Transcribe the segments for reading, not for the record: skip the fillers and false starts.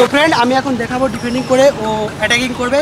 Friend আমি এখন দেখাবো ডিফেন্ডিং করে ও অ্যাটাকিং করবে।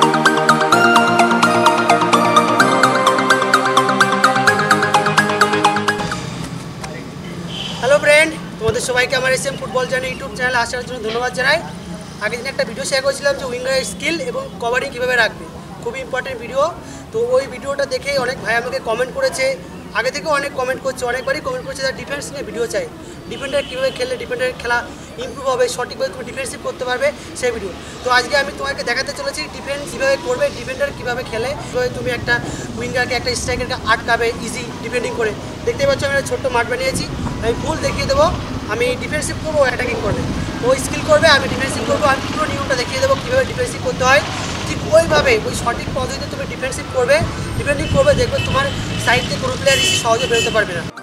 হ্যালো ফ্রেন্ড, তোমাদের সবাইকে আমার এসএম ফুটবল জার্নি ইউটিউব চ্যানেলে আসার জন্য ধন্যবাদ জানাই। আগের দিন একটা ভিডিও শেয়ার করেছিলাম যে উইঙ্গারের স্কিল এবং কভারিং কীভাবে রাখবে, খুবই ইম্পর্টেন্ট ভিডিও। তো ওই ভিডিওটা দেখে অনেক ভাই আমাকে কমেন্ট করেছে, আগে থেকেও অনেক কমেন্ট করছে, অনেকবারই কমেন্ট করছে তার ডিফেন্স নিয়ে ভিডিও চাই, ডিফেন্ডার কীভাবে খেললে ডিফেন্ডারের খেলা ইমপ্রুভ হবে, সঠিকভাবে তুমি ডিফেন্সিভ করতে পারবে সেই ভিডিও। তো আজকে আমি তোমাকে দেখাতে চলেছি ডিফেন্স কীভাবে করবে, ডিফেন্ডার কীভাবে খেলে, কীভাবে তুমি একটা উইঙ্গারকে একটা স্ট্রাইকারকে আটকাবে ইজি ডিফেন্ডিং করে। দেখতে পাচ্ছ আমি একটা ছোট্ট মাঠ বানিয়েছি, আমি ফুল দেখিয়ে দেবো। আমি ডিফেন্সিভ করবো, ও অ্যাটাকিং করবে, ও স্কিল করবে, আমি ডিফেন্সিভ করবো। আমি পুরো নিয়মটা দেখিয়ে দেবো কীভাবে ডিফেন্সিভ করতে হয়। ঠিক ওইভাবে ওই সঠিক পদ্ধতিতে তুমি ডিফেন্সিভ করবে, ডিফেন্ডিং করবে, দেখবে তোমার সাইড থেকে কোনো প্লেয়ার ইজি সহজে বেরোতে পারবে না।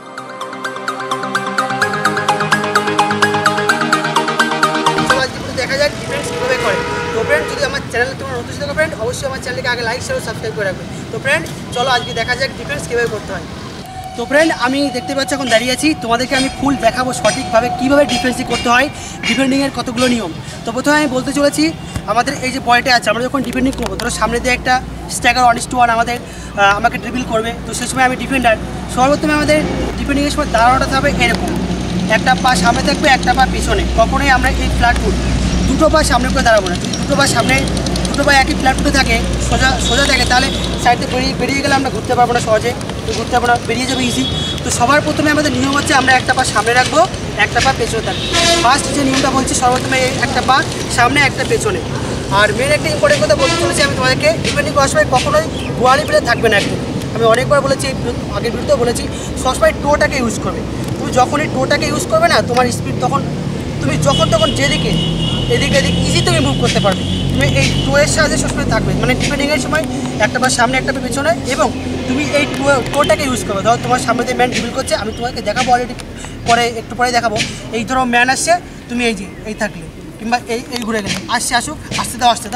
দেখা যাক ডিফেন্স কীভাবে করে। তো ফ্রেন্ড, যদি আমার চ্যানেলে তোমার নতুন থাকো ফ্রেন্ড, অবশ্যই আমার চ্যানেলকে আগে লাইক শেয়ার সাবস্ক্রাইব করে রাখবে। তো ফ্রেন্ড চলো আজকে দেখা যাক ডিফেন্স কীভাবে করতে হয়। তো ফ্রেন্ড আমি দেখতে পাচ্ছি এখন দাঁড়িয়ে আছি, তোমাদেরকে আমি ফুল দেখাবো সঠিকভাবে কীভাবে ডিফেন্সিভ করতে হয়, ডিফেন্ডিংয়ের কতগুলো নিয়ম। তো প্রথমে আমি বলতে চলেছি আমাদের এই যে বলটা আছে, আমরা যখন ডিফেন্ডিং করবো, ধরো সামনে দিয়ে একটা স্ট্রাইকার 1:1 আমাকে ড্রিবল করবে, তো সেই সময় আমি ডিফেন্ডার সর্বপ্রথমে আমাদের ডিফেন্ডিংয়ের সময় দাঁড়ানোটা হবে এরকম, একটা পা সামনে থাকবে, একটা পা পিছনে। কখনোই আমরা এই ফ্ল্যাট ফুট দুটো পা সামনে করে দাঁড়াবো না। যদি দুটো পা সামনে, দুটো পা একই ফ্ল্যাট ফুটে থাকে, সোজা থাকে, তাহলে সাইডে বেরিয়ে গেলে আমরা ঘুরতে পারবো না, সহজে ঘুরতে পারবো না, বেরিয়ে যাবে ইজি। তো সবার প্রথমে আমাদের নিয়ম হচ্ছে আমরা একটা পা সামনে রাখবো, একটা পা পেছনে থাকবে। ফার্স্ট যে নিয়মটা বলছি, সর্বপ্রথমে একটা পা সামনে, একটা পেছনে। আর মেন একটা ইম্পর্টেন্ট কথা বলতে চলেছি আমি তোমাদেরকে, ডিফেন্ডিং করার সময় কখনোই গোয়ালি প্লেয়ার থাকবে না একদম। আমি অনেকবার বলেছি, আগের ভিডিওতেও বলেছি, সবসময় টোটাকে ইউজ করবে। তুমি যখনই টোটাকে ইউজ করবে না, তোমার স্পিড তখন তুমি যখন তখন যেদিকে এদিকে ইজি তুমি মুভ করতে পারবে। তুমি এই টোয়ের সাহায্যে সবসময় থাকবে, মানে ডিফেন্ডিংয়ের সময় একটা পা সামনে, একটা পা পেছনে, এবং তুমি এই টোটাকে ইউজ করবে। ধরো তোমার সামনে দিয়ে ম্যান ড্রিবল করছে, আমি তোমাকে দেখাবো অলরেডি, একটু পরে দেখাবো। এই ধরো ম্যান আসছে, তুমি এই থাকলে, কিংবা এই ঘুরে গেলে, আসুক, আসতে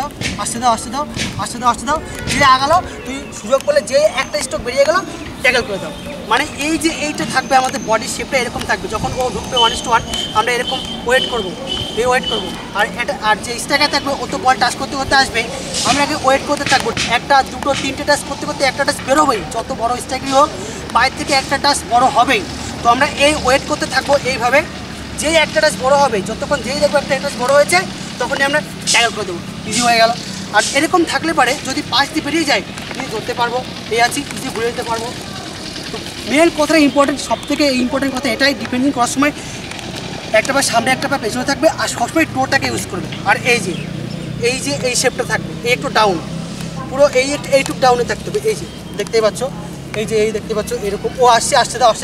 দাও, যে আগালো তুমি সুযোগ পেলে যে একটা স্ট্রোক বেরিয়ে গেলো, ট্যাকল করে দাও। মানে এই যে এইটা থাকবে আমাদের বডির শেপটা এরকম থাকবে। যখন ও ঢুকবে 1:1 আমরা এরকম ওয়েট করবো। আর যে স্ট্রাইকার থাকবে, ও তো বল টাচ করতে আসবে, আমরা আগে ওয়েট করতে থাকবো। একটা, দুটো, তিনটে টাচ করতে একটা টাচ বেরোবেই। যত বড় স্ট্রাইকারই হোক, পায়ের থেকে একটা টাচ বড় হবেই। তো আমরা এই ওয়েট করতে থাকবো এইভাবে, যেই একটা টাচ বড় হবে, যতক্ষণ যেই দেখবো একটা টাচ বড় হয়েছে, তখনই আমরা ট্যাকল করে দেবো, ইজি হয়ে গেল। আর এরকম থাকলে পারে যদি পাশ দিয়ে বেরিয়ে যায়, ইজি ধরতে পারবো, ইজি ঘুরে যেতে পারবো। তো মেন কথাটা ইম্পর্টেন্ট, সবথেকে ইম্পর্টেন্ট কথা এটাই, ডিফেন্ডিং করার সময় একটা পা সামনে, একটা পা পেছনে থাকবে, আর সবসময় টোটাকে ইউজ করবে। আর এই শেপটা থাকবে, এই একটু ডাউন, পুরো এইটুক ডাউনে থাকতে হবে। এই যে দেখতেই পাচ্ছ, এই দেখতে পাচ্ছ এরকম, ও আসতে দাও,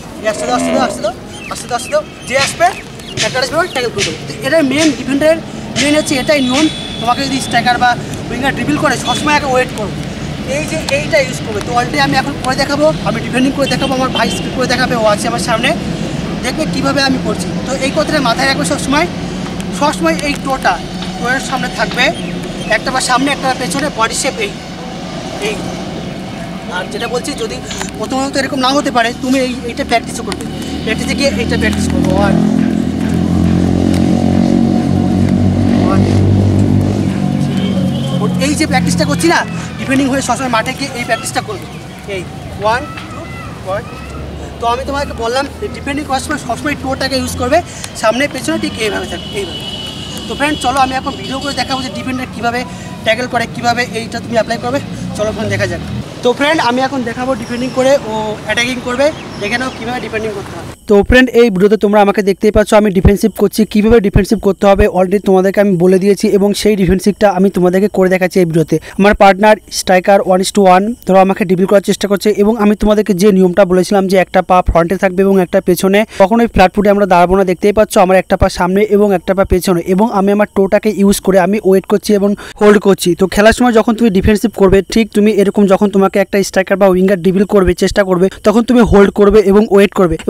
যে আসবে একটা আসবে ট্যাকল করে দেবো। তো এটাই মেন, ডিফেন্ডারের মেন হচ্ছে এটাই নিয়ম। তোমাকে যদি স্ট্রাইকার বা উইঙ্গার ড্রিবল করে, সবসময় আগে ওয়েট করবো, এইটা ইউজ করবে। তো অলরেডি আমি এখন করে দেখাবো, আমি ডিফেন্ডিং করে দেখাবো, আমার ভাই স্কিল করে দেখাবে, ও আছে আমার সামনে, দেখবে কীভাবে আমি করছি। তো এই কথাটা মাথায় রাখবে সবসময় এই টোয়ের সামনে থাকবে, একটা বা সামনে, একটা পেছনে, বডি শেপ এই। আর যেটা বলছি, যদি প্রথমত এরকম না হতে পারে, তুমি এইটা প্র্যাকটিসও করবে, প্র্যাকটিসে গিয়ে এইটা প্র্যাকটিস করবো। আর এই যে প্র্যাকটিসটা করছি না, ডিফেন্ডিং হয়ে সবসময় মাঠে গিয়ে এই প্র্যাকটিসটা করবে, এই 1 2 1। তো আমি তোমাকে বললাম ডিফেন্ডিং করার সময় সবসময় টোটাকে ইউজ করবে, সামনে পেছনে ঠিক এইভাবে থাকবে, এইভাবে। তো ফ্রেন্ড চলো আমি এখন ভিডিও করে দেখাবো যে ডিফেন্ডার কীভাবে ট্যাকল করে, কীভাবে এইটা তুমি অ্যাপ্লাই করবে। চলো ফ্রেন্ড দেখা যাক। তো ফ্রেন্ড আমি এখন দেখাবো ডিফেন্ডিং করে ও অ্যাটাকিং করবে, দেখে নাও কীভাবে ডিফেন্ডিং করতে হবে। তো ফ্রেন্ড এই ভিডিওতে তোমরা আমাকে দেখতেই পাচ্ছ, আমি ডিফেন্সিভ করছি, কীভাবে ডিফেন্সিভ করতে হবে অলরেডি তোমাদেরকে আমি বলে দিয়েছি, এবং সেই ডিফেন্সিভটা আমি তোমাদেরকে করে দেখাচ্ছি এই ভিডিওতে। আমার পার্টনার স্ট্রাইকার 1:1 ধরো আমাকে ড্রিবল করার চেষ্টা করছে, এবং আমি তোমাদেরকে যে নিয়মটা বলেছিলাম যে একটা পা ফ্রন্টে থাকবে এবং একটা পেছনে, কখনোই ফ্ল্যাট ফুটে আমরা দাঁড়াবো না। দেখতেই পাচ্ছ আমার একটা পা সামনে এবং একটা পা পেছনে, এবং আমি আমার টোটাকে ইউজ করে আমি ওয়েট করছি এবং হোল্ড করছি। তো খেলার সময় যখন তুমি ডিফেন্সিভ করবে, ঠিক তুমি এরকম যখন তোমাকে একটা স্ট্রাইকার বা উইঙ্গার ড্রিবল করবে চেষ্টা করবে, তখন তুমি হোল্ড করবে এবং ওয়েট করবে। এবং আমি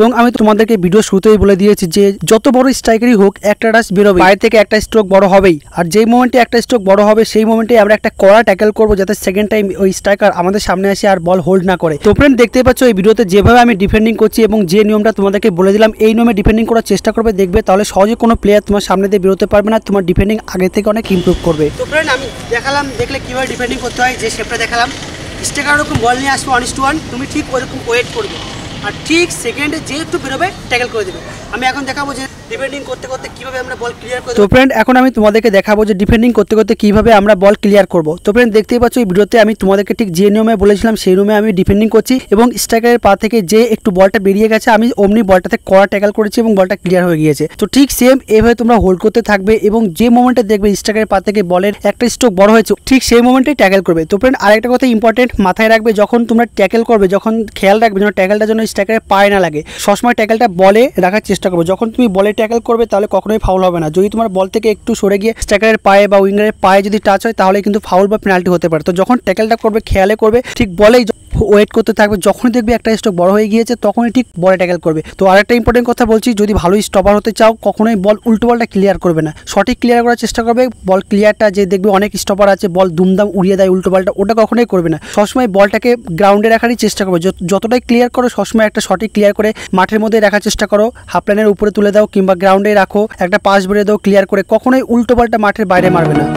তোমাদেরকে ভিডিও শুরুতেই বলে দিয়েছি যে যত বড় স্ট্রাইকারই হোক একটা টাচ বেরোবে, বাইরে থেকে একটা স্ট্রোক বড় হবেই। আর যেই মোমেন্টে একটা স্ট্রোক বড় হবে সেই মোমেন্টে আমরা একটা কড়া ট্যাকল করবো যাতে সেকেন্ড টাইম ওই স্ট্রাইকার আমাদের সামনে আসে আর বল হোল্ড না করে। তো ফ্রেন্ড দেখতে পাচ্ছ এই ভিডিওতে যেভাবে আমি ডিফেন্ডিং করছি এবং যে নিয়মটা তোমাদেরকে বলে দিলাম এই নিয়মে ডিফেন্ডিং করার চেষ্টা করবে, দেখবে তাহলে সহজে কোনো প্লেয়ার তোমার সামনে দিয়ে বেরোতে পারবে না, তোমার ডিফেন্ডিং আগে থেকে অনেক ইমপ্রুভ করবে। তো ফ্রেন্ড আমি দেখালাম, দেখলে কীভাবে ডিফেন্ডিং করতে হয়, যে শেপটা দেখালাম। স্ট্রাইকার ওরকম বল নিয়ে আসবে 1:1, তুমি ঠিক ওরকম ওয়েট করবে আর ঠিক সেকেন্ডে যে একটু বেরোবে ট্যাকল করে দেবে। আমি এখন দেখাবো যে ডিফেন্ডিং করতে করতে কিভাবে আমরা বল ক্লিয়ার করব। তো ফ্রেন্ড এখন আমি তোমাদেরকে দেখাবো যে ডিফেন্ডিং করতে করতে কিভাবে আমরা বল ক্লিয়ার করব। তো ফ্রেন্ড দেখতেই পাচ্ছ এই ভিডিওতে আমি তোমাদেরকে ঠিক যে নিয়মে বলেছিলাম সেই নিয়মে আমি ডিফেন্ডিং করছি এবং স্ট্রাইকারের পা থেকে যে একটু বলটা বেরিয়ে গেছে আমি অমনি বলটাতে কড়া ট্যাকল করেছি এবং বলটা ক্লিয়ার হয়ে গিয়েছে। তো ঠিক সেম এভাবে তোমরা হোল্ড করতে থাকবে এবং যে মোমেন্টে দেখবে স্ট্রাইকারের পা থেকে বলের একটা স্ট্রোক বড় হয়েছে ঠিক সেই মোমেন্টেই ট্যাকল করবে। তো ফ্রেন্ড আরেকটা কথা ইম্পর্টেন্ট মাথায় রাখবে, যখন তোমরা ট্যাকল করবে যখন খেয়াল রাখবে যেন ট্যাকলটা যেন স্ট্রাইকারের পায়ে না লাগে, সবসময় ট্যাকলটা বলে রাখার চেষ্টা করবে। যখন তুমি বলে ট্যাকল করবে তাহলে কখনোই ফাউল হবে না। যদি তোমার বল থেকে একটু সরে গিয়ে স্ট্রাইকারের পায়ে বা উইঙ্গারের পায়ে যদি টাচ হয় তাহলে কিন্তু ফাউল বা পেনাল্টি হতে পারে। তো যখন ট্যাকলটা করবে খেয়ালে করবে, ঠিক বলেই ওয়েট করতে থাকবে, যখনই দেখবে একটা স্ট্রোক বড় হয়ে গিয়েছে তখনই ঠিক বলে ট্যাকল করবে। তো আরেকটা ইম্পর্টেন্ট কথা বলছি, যদি ভালো স্টপার হতে চাও কখনোই বল উল্টো বলটা ক্লিয়ার করবে না, সঠিক ক্লিয়ার করার চেষ্টা করবে। বল ক্লিয়ারটা যে দেখবে অনেক স্টপার আছে বল দুমদাম উড়িয়ে দেয় উল্টো বলটা, ওটা কখনোই করবে না। সবসময় বলটাকে গ্রাউন্ডে রাখারই চেষ্টা করবে, যতটাই ক্লিয়ার করো সবসময় একটা সঠিক ক্লিয়ার করে মাঠের মধ্যে রাখার চেষ্টা করো, হাফ লাইনের উপরে তুলে দাও কিংবা গ্রাউন্ডে রাখো, একটা পাস বেড়ে দাও ক্লিয়ার করে, কখনোই উল্টো বলটা মাঠের বাইরে মারবে না।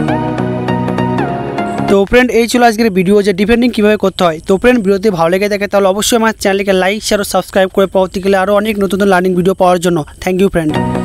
তো ফ্রেন্ড এই ছিল আজকের ভিডিও যে ডিফেন্ডিং কীভাবে করতে হয়। তো ফ্রেন্ড ভিডিওতে ভালো লেগে থাকে তাহলে অবশ্যই আমার চ্যানেলকে লাইক শেয়ার ও সাবস্ক্রাইব করে পরবর্তীকালে আরও অনেক নতুন লার্নিং ভিডিও পাওয়ার জন্য। Thank you friend.